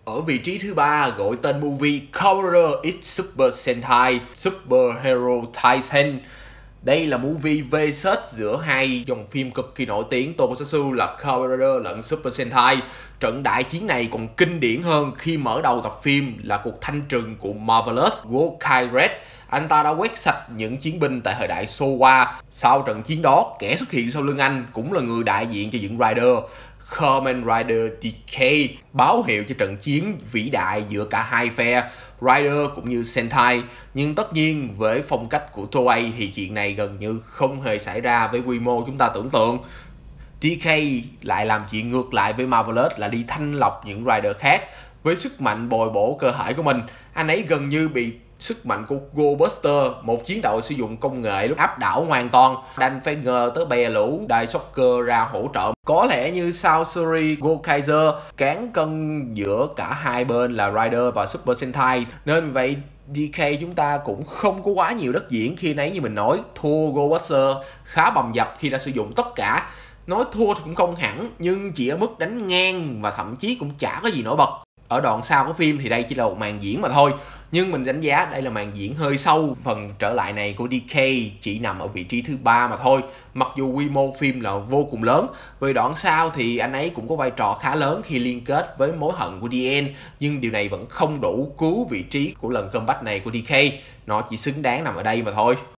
Ở vị trí thứ ba gọi tên movie Kaworu X Super Sentai Super Hero Taisen. Đây là movie versus giữa hai dòng phim cực kỳ nổi tiếng Tokusatsu là Kaworu lẫn Super Sentai. Trận đại chiến này còn kinh điển hơn khi mở đầu tập phim là cuộc thanh trừng của Marvelous Gokai Red. Anh ta đã quét sạch những chiến binh tại thời đại Showa. Sau trận chiến đó, kẻ xuất hiện sau lưng anh cũng là người đại diện cho những Rider, Kamen Rider DK, báo hiệu cho trận chiến vĩ đại giữa cả hai phe, Rider cũng như Sentai. Nhưng tất nhiên với phong cách của Toei thì chuyện này gần như không hề xảy ra với quy mô chúng ta tưởng tượng. DK lại làm chuyện ngược lại với Marvelous là đi thanh lọc những Rider khác. Với sức mạnh bồi bổ cơ thể của mình, anh ấy gần như bị sức mạnh của Go-Buster, một chiến đội sử dụng công nghệ lúc áp đảo hoàn toàn, đành phải ngờ tới bè lũ Daishocker ra hỗ trợ. Có lẽ như sau series Gokaiger, cán cân giữa cả hai bên là Rider và Super Sentai, nên vậy DK chúng ta cũng không có quá nhiều đất diễn khi nấy. Như mình nói, thua Go-Buster khá bầm dập khi đã sử dụng tất cả. Nói thua thì cũng không hẳn, nhưng chỉ ở mức đánh ngang và thậm chí cũng chả có gì nổi bật. Ở đoạn sau của phim thì đây chỉ là một màn diễn mà thôi, nhưng mình đánh giá đây là màn diễn hơi sâu. Phần trở lại này của DK chỉ nằm ở vị trí thứ 3 mà thôi, mặc dù quy mô phim là vô cùng lớn. Về đoạn sau thì anh ấy cũng có vai trò khá lớn khi liên kết với mối hận của DN, nhưng điều này vẫn không đủ cứu vị trí của lần comeback này của DK. Nó chỉ xứng đáng nằm ở đây mà thôi.